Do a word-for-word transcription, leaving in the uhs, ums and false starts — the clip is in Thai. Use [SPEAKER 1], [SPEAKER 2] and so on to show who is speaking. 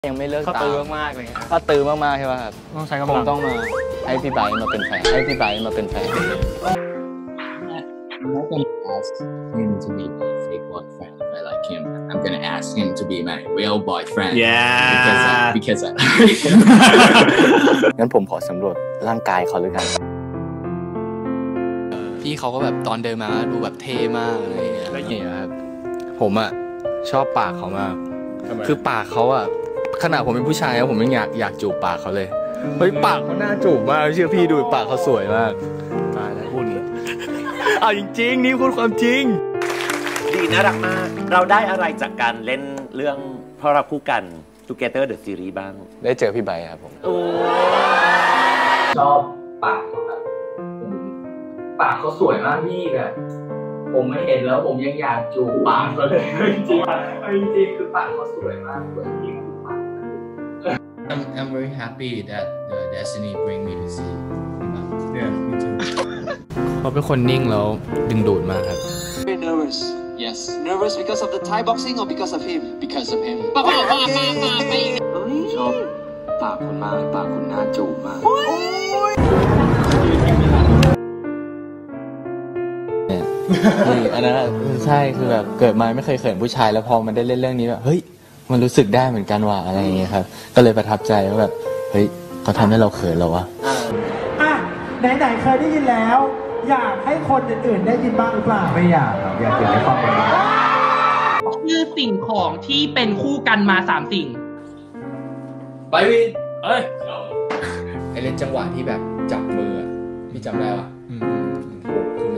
[SPEAKER 1] ยังไม่เลิกตาม
[SPEAKER 2] ตื้อมากเลย
[SPEAKER 1] ถ้าตื้อมากๆใช่ป่ะครับ
[SPEAKER 2] ต้องใช้กำลัง
[SPEAKER 1] คงต้องมาให้พี่ไบร์ทมาเป็นแฟนให้พี่ไบร์ทมาเป็นแฟน
[SPEAKER 3] I'm not gonna ask him to be my fake boyfriend if I like him. I'm gonna ask him to be my real boyfriend.
[SPEAKER 4] Yeah.
[SPEAKER 3] Because I, because I
[SPEAKER 1] งั้นผมขอสำรวจร่างกายเขาเลยกันพี่เขาก็แบบตอนเดินมาดูแบบเท่มากอะไรอย่างเงี้ยนี่ครับผมอ่ะชอบปากเขามากคือปากเขาอ่ะขนาดผมเป็นผู้ชายแล้วผมยังอยากอยากจูบปากเขาเลยเฮ้ยปากเขาน่าจูบมากเชื่อพี่ดูปากเขาสวยมากตายแล้วพูดนี้เอาจริงๆนี่พูดความจริง
[SPEAKER 4] ดีน่ารักมากเราได้อะไรจากการเล่นเรื่องเพราะเราคู่กัน Together the Series บ้าง
[SPEAKER 1] ได้เจอพี่ไบร์ทครับผม
[SPEAKER 3] ชอบปากเขาครับปากเขาสวยมากพี่แบบผมไม่เห็นแล้วผมยังอยากจูบปากเขาเลยจริงๆจริงๆคือปากเขาสวยมากเลยจริง I'm I'm very happy that the destiny bring me to see him. Yeah, me too.
[SPEAKER 1] เขาเป็นคนนิ่งแล้วดึงดูดมากครับ
[SPEAKER 5] Very nervous.
[SPEAKER 3] Yes.
[SPEAKER 5] Nervous because of the Thai boxing or because of him?
[SPEAKER 3] Because of him.
[SPEAKER 5] ชอบปากคุณมากปากคุณน่าจูบมาก
[SPEAKER 1] อันนั้นใช่คือแบบเกิดมาไม่เคยเขินผู้ชายแล้วพอมันได้เล่นเรื่องนี้แบบเฮ้ยมันรู้สึกได้เหมือนกันว่ะอะไรอย่างเงี้ยครับก็เลยประทับใจว่าแบบเฮ้ยเขาทำให้เราเขินเหรอวะ
[SPEAKER 6] อ่ะไหนๆเคยได้ยินแล้วอยากให้คนอื่นๆได้ยินบ้างหรือเปล่าไม่อยากครับอยากเก็บไว้ฟังคนเดียว
[SPEAKER 7] ชื่อสิ่งของที่เป็นคู่กันมาสามสิ่ง
[SPEAKER 1] ไปวิน
[SPEAKER 2] เอ้ย
[SPEAKER 1] ไอเล่นจังหวะที่แบบจับมือพี่จำได้ปะคือ